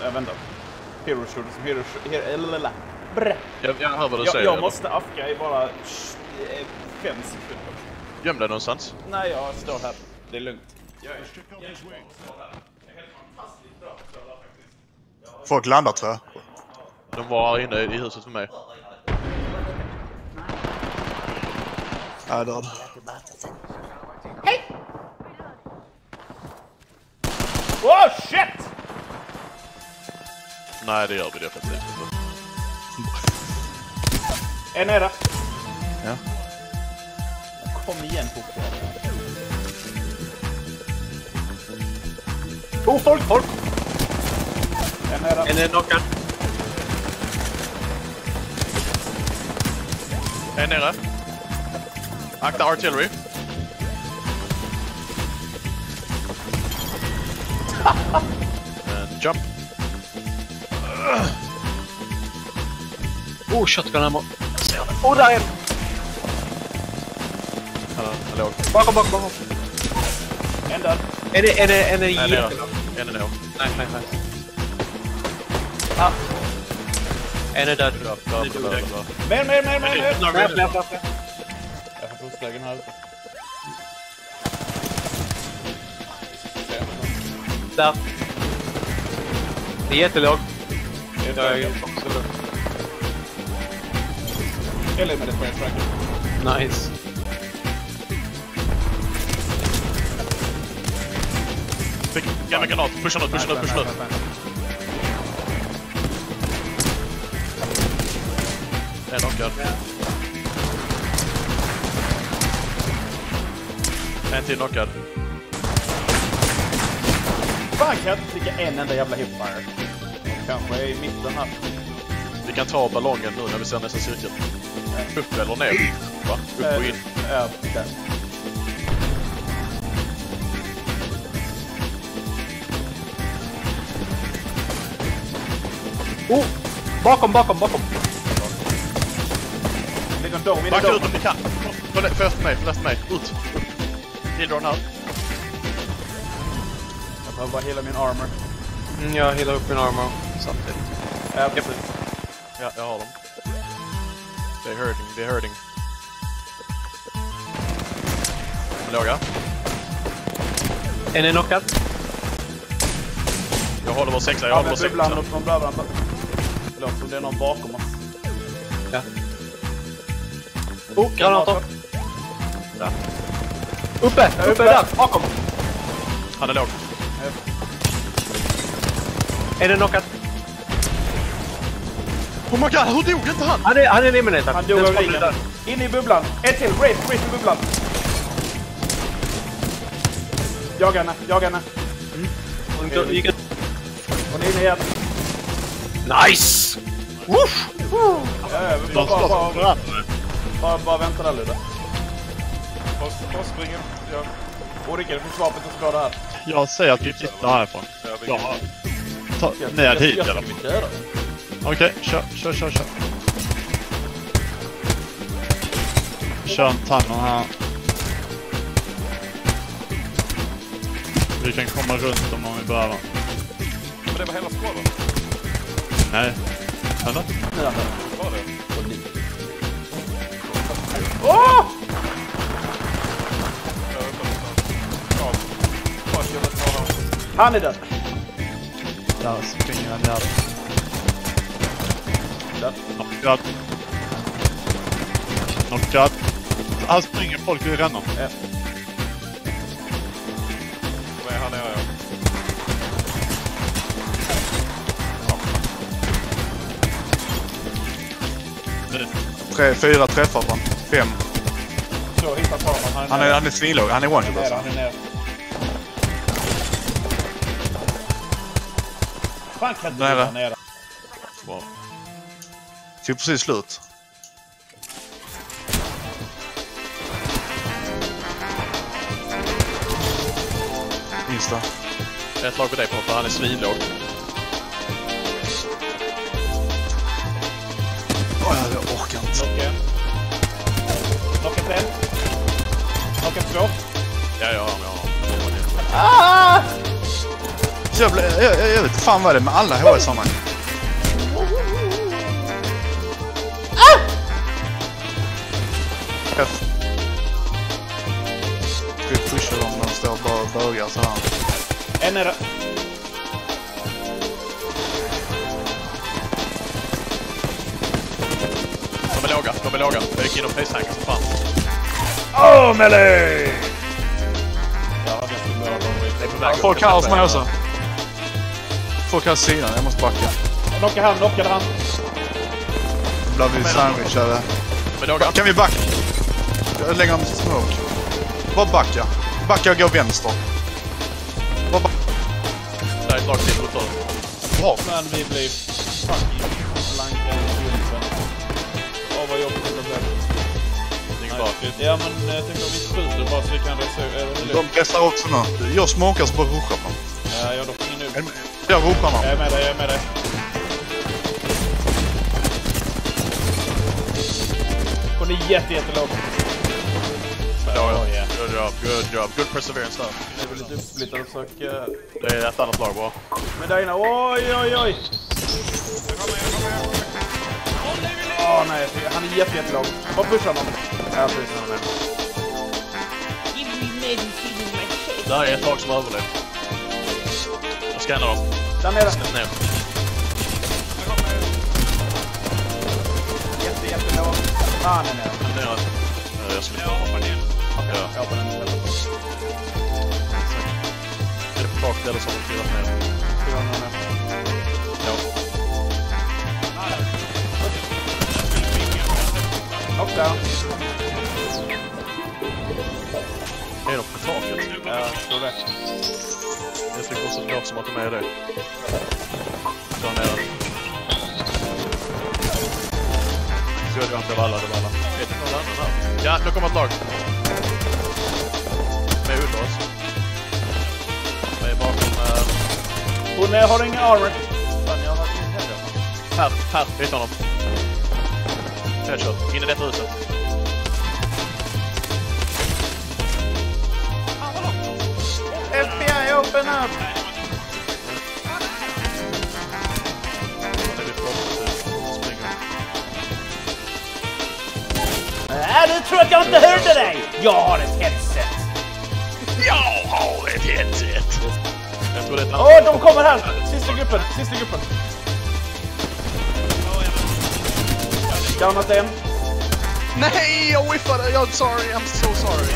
vänta. Hero shooter som hero shooter. Jag hör vad du säger. Jag måste afka i bara 5 sekunder. Göm dig någonstans. Nej, jag står här. Det är lugnt. Folk landar, tror jag. De var inne i huset för mig. Jag är död. Hej! Oh shit! Nej, det gör vi definitivt inte. En är det. Ja. Kom igen, Poké. Oh, folk! En är det. En är knockad. En nere. Akta artillery. And jump. Oh, shotgun ammo. Oh, där är en! Hallå. Bakom. En där. Är det En är jättelåg? En är nog. Nej. Ah. En är död. Mer. Nej. Jag har pustlägen här ute. Där. Det är jättelåg. Jag är också lugnt. Eller med det på tracker. Nice. Fick gamla granat. Pusha ut. En knockad. En till knockad. Fan, kan jag inte klicka en enda jävla hipfire? Kanske är i mitten här. Vi kan ta ballongen nu när vi ser nästa cirkel. Upp eller ner? Va? Upp och in. Ja, där. Oh! Bakom. Ligger en dom. Backa ut om ni kan. Först mig. Ut. Hildron här. Jag behöver bara hela min armor. Jag healar upp min armor samtidigt. Ja, precis. Ja, jag har dem. They're hurting. Låga. En är knockad. Jag håller vår sexa, Ja, men ibland upp någon blövrande. Det låter som det är någon bakom oss. Ja. Oh, granater. Där. Uppe där, bakom. Han är låg. En är knockad. Oh my god, hur dog inte han? Han är eliminated. Han dog av ligan. In i bubblan. Ett till. Race i bubblan. Jaga henne. Hon är inne igen. nice! Woof! Bara vänta där lite. Bara springer. Och Rickard, det finns vapen att skada här. Jag säger att vi tittar härifrån. Ja. Ta ner hit eller? Okej, kör. Kör en tanner här. Vi kan komma runt om vi behöver. Men det var hela skålen. Nej. Eller? Ja. Åh! Han är död. Där springer han där. Knockad. Här springer folk i rännan. Ja. Vad är han nere? Ja. 4 träffar från 5. Så hittar på honom. Han är svinlåg. Han är one-shot alltså. Han är nere. Fan kan du vara nere? Wow. Tog precis slut. Insta. Ett lag på dig på för han är svinlåg. Jag orkar inte. Knockat en. Knockat 2. Ja. Ah! Alltså jag vet inte fan vad det är med alla HS samman. Vi pushar dem när de står och bara bögar så här. En är det. De är låga. Jag gick in och face-hankar som fan. Åh, melee! Ja, det är på väg. Folk här hos mig också. Folk här sidan, jag måste backa. Knockade han. Då blir vi sandwichade. Kan vi backa? Jag lägger dem smoke. Bara backa. Backa och gå vänster. Bara backa. Där är ett lag till mot dem. Bra. Men vi blir fucking blankade i bunsen. Åh, vad jobbigt det blev. Ja, men jag tänker om vi skjuter bara så vi kan resa. De pressar också nu. Jag smakar så bara ruschar på. Ja, jag dock ingen nu. Jag ruschar nu. Jag är med dig. Och ni är jättelågt. Good job. Good perseverance där. Det är väl lite uppsplittad sak. Det är ett annat lag bara. Men där inne, oj! Åh nej, han är jättelåg. Vad pushar honom? Ja, precis, han är med. Där är ett lag som har överlevt. Jag scannar dem. Där nere. Ner. Jättelåg. Han är nere. Jag skulle hoppa ner. Okej, jag hoppar ner. Är det på taket eller så har de trillat ner? Ja. Knockdown. Är de på taket? Ja, jag tror det. Jag tycker också att det låter som att de är det. Där nere. Så jag inte av alla. Vet inte någon annan här. Ja, nu kommer ett lag. Med under oss. Jag är bakom... Hon har ingen armor. Fan, jag har ingen heller. Här. Vet honom. Headshot. In i detta huset. FBI, open up! Du tror att jag inte hörde dig! Jag har ett headset! Jag tror det är ett annat. De kommer här! Sista gruppen! Downat en. Nej, jag whiffade! I'm so sorry.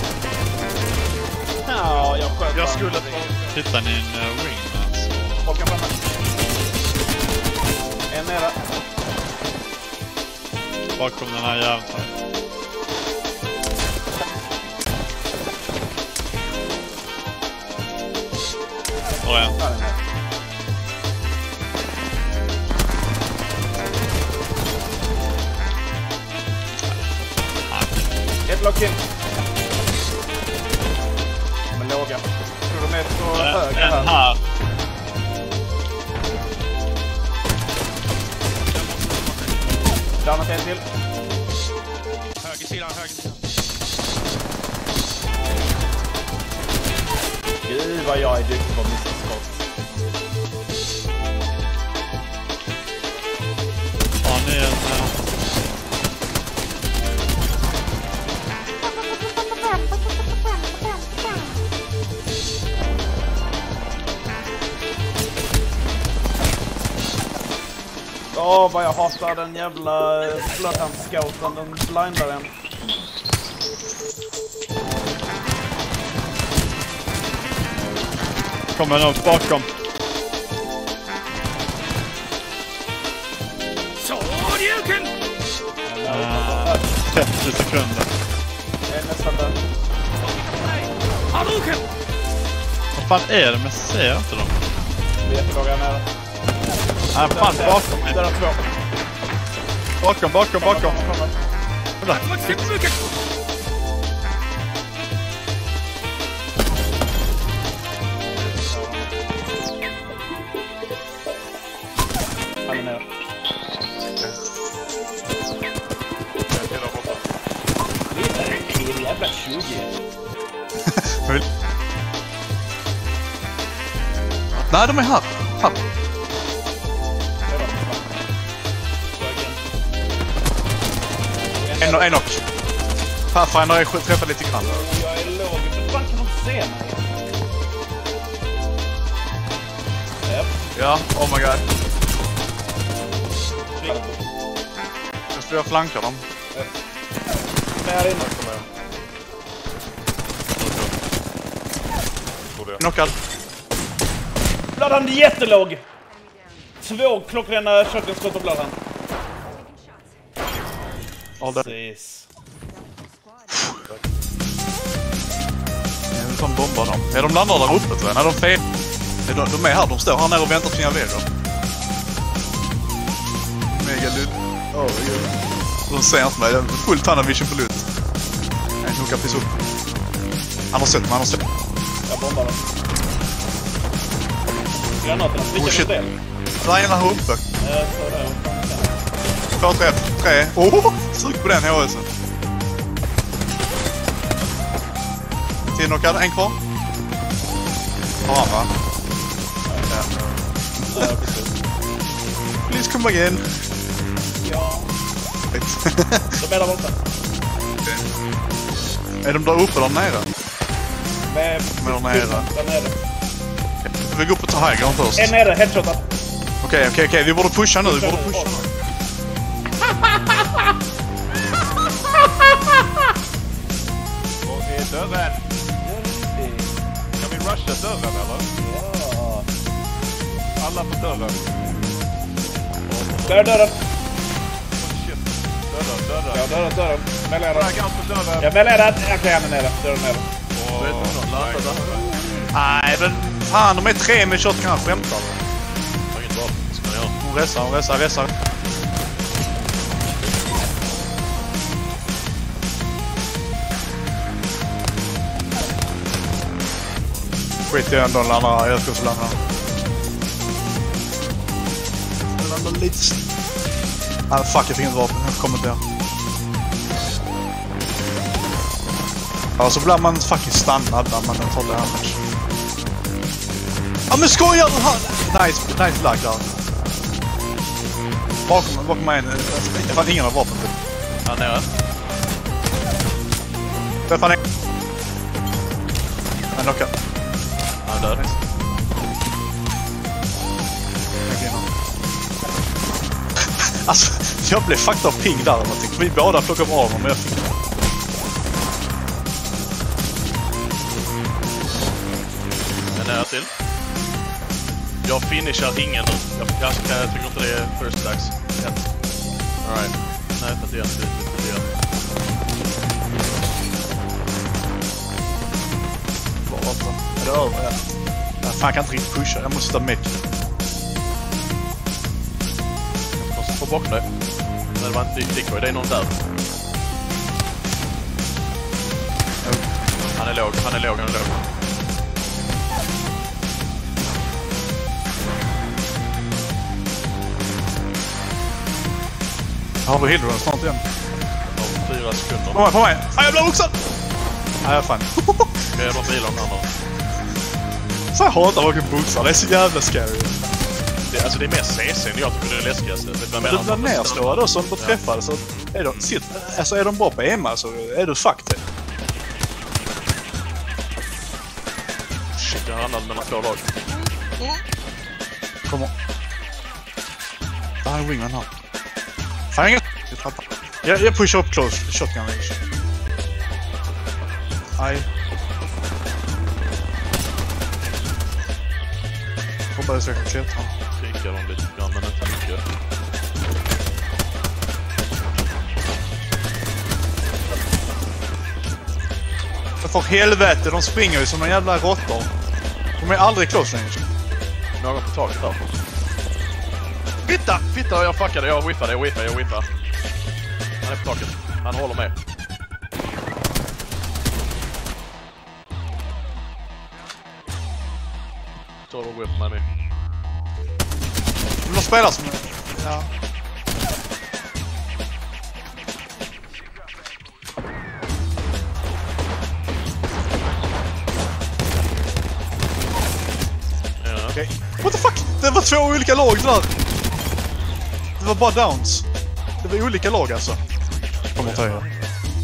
Ja, jag sköt. Jag skulle Hittar ni en wingman så... Folk kan framme. En nere. Bakom den här jäveln. Och en. Ett lock in. Men låga. Jag tror de är så höga En här. Downat en till. Högersidan. Gud vad jag är duktig på att missa skott. Har ni en... Vad jag hatar den jävla bloodhound-scouten. Den blindar en. Kommer något bakom. 30 sekunder. Jag är nästan där. Vad fan är det? Men jag ser inte dem. Det är jättelåga nära. Nej, fan bakom mig. Där är två. Bakom. Vänta. Han är nere. Det är en jävla 20. Nej, Nej, de är här. Här. En knock. Pathfinder är träffat lite grann. Jag är låg. Hur fan kan de se mig? Ja, oh my god. Jag ska flanka dem. Här inne. Knockad. Bloodhound är jättelåg. 2 klockrena shotgun-skott på Bloodhound. Precis. Jag vill bomba dem. Ja, de landar där uppe tror jag. Nej, de fel. De är här. De står här nere och väntar på sina vägar. Mega ludd. Oh, de ser inte mig. Full tunnel vision på ludd. Jag hukar precis upp. Han har sett mig. Jag bombar dem. Granaterna flickar shit. del. Där är en här uppe. Så där. 2, 3. Oh! Sug på den HSen. Till knockad. En kvar. Har han va? Ja, precis. Please come again. Ja. De är där borta. Är de där uppe eller nere? Med där nere. Där nere. Vi går upp och ta high ground först. En nere, headshotad. Okej. Vi borde pusha nu. Och är dörren. Kan vi rusha dörren eller? Ja. Alla på dörren. Där är dörren. Shit. Dörren. Ja, dörren. Mellerad. Dörren. Ja, mellerad. Okej, han är nere. Dörren nere. Nej, men fan, de är 3 med shotgun. Han skämtar. Hon resar. Skit i ändå en landare. Jag ska få landa. Jag landar lite... Ah, fuck, jag fick inte vapen. Jag kommer inte där. Ja, så blir man fucking stannad när man tar det här. Ja, men skojar du här? Nice lag där. Bakom mig. Jag fann ingen av vapen till. Ja, nere. Jag fann en. En knockad. Han dör. Alltså, jag blev fucked av ping där. Vi båda plockade av men jag fick... En nära till. Jag finishar ingen nu. Jag tycker inte det är first dags. Alright. Nej, inte igen. Är det över? Jag fan kan inte riktigt pusha. Jag måste ta mitt. Jag måste få bakom dig. Nej, det var inte decoy. Det är någon där. Han är låg. Har vi hillrun snart igen? 4 sekunder. På mig! Ah, jag blir också! Nej, jag fan. Okej, jag bara bilar om den andra. Så jag hatar varken boxar. Det är så jävla scary. Det är mer CC än jag tycker det är läskigast. Du blir nedslåad då som du träffade. Så är de bra på EMA så är du fucked. Shit, jag har handlat mellan 2 lag. Kom on. Där är wingman här. Fan, inget. Jag pushar upp close. Shotgun range. Aj. Hoppas jag kan klättra. Kikar dem lite grann, men inte mycket. För helvete, de springer ju som en jävla råttor. De är aldrig close range. Någon på taket där. Fitta, jag fuckade, jag whiffade. Han är på taket, han håller med. Står och whiff med mig. De spelar som... Ja. Ja. Okej. var 2 olika lag där. Det var bara downs. Det var olika lag alltså. Kommer ta er.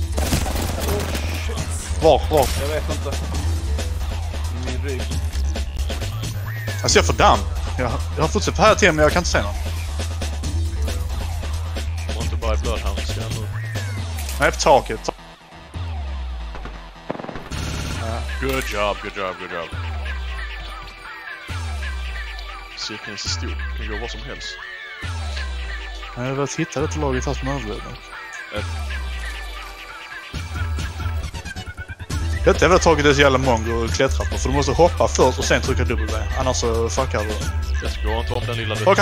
Var? Jag vet inte. Min rygg. Alltså jag får damm. Jag har fortsatt på här till men jag kan inte säga något. Och inte bara i blödhandskar nu. Nej, på taket. Good job. Cirkeln är så stor. Det kan gå vad som helst. Jag har velat hitta det till laget här som överlevde. Detta är väl tagit det så jävla mongo och klättra på. För du måste hoppa först och sen trycka W. Annars så fuckar du. Jag går inte om den lilla... Okej.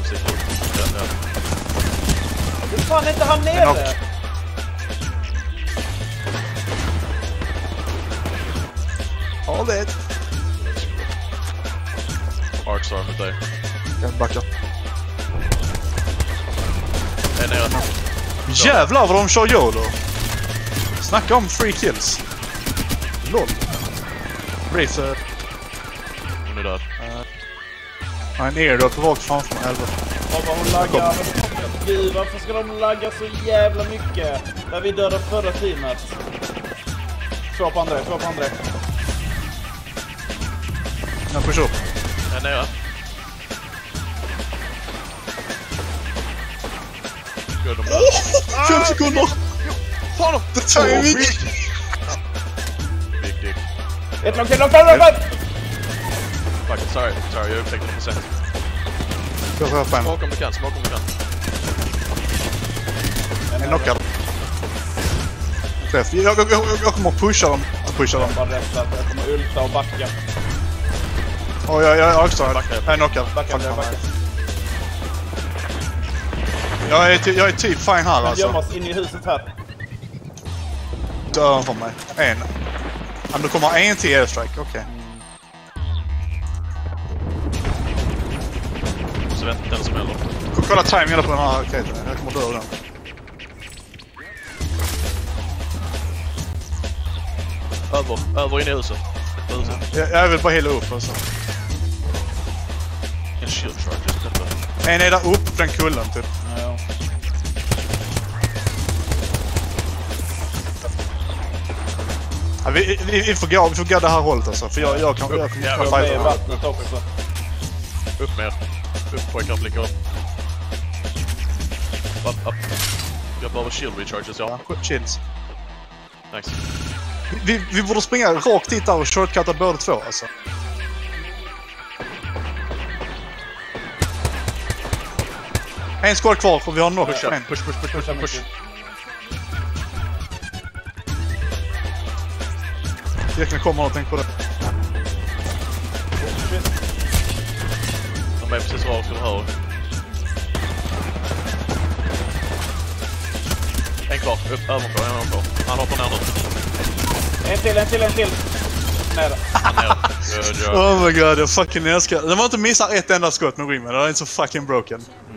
Hur fan är inte han nere? Ja, det är det. Artstar med dig. Jag backar. En nere. Jävlar vad de kör YOLO. Snacka om free kills. LOL. Racer. Hon är död. En airdrop rakt framför mig. Vad hon laggar. Gud, varför ska de lagga så jävla mycket? Där vi dödade förra teamet. Två på André. Jag pushar upp. En nere. Gud, de död. 5 sekunder! Fan, the timing! Big dick. Ett långt. Fuck, sorry, jag upptäckte det på sen. Jag får fem. Smoke om du kan. En knockad. Träff. Jag kommer att pusha dem. Jag bara rättat. Jag kommer ulta och backa. Åh, jag är också. Jag är knockad. Backa. Jag är typ fine här alltså. Gömma oss in i huset här. Dör för mig. En. Men då kommer en till airstrike, okej. Så vänta den som häller. Kolla timingen på den här raketen. Jag kommer dö av den. Över in i huset. Jag vill bara hela upp alltså. En shield charge. En är där upp på den kullen typ. Ja. Ja, vi får gå det här hållet alltså. För jag kan Jag är i vattnet också. Upp mer. Upp pojkar, blicka upp. Upp. Jag behöver shield recharges, ja. Shields. Nice. Vi borde springa rakt hit där och shortcutta båda två alltså. En squad kvar och vi har knock. Push. Jäklar kommer någonting på det. De är precis rakt över här. En kvar, upp, överpå. Han hoppar ner nu. En till. Nära. Oh my god, jag fucking älskar. Det var inte missat ett enda skott med Wingman. Det var inte så fucking broken.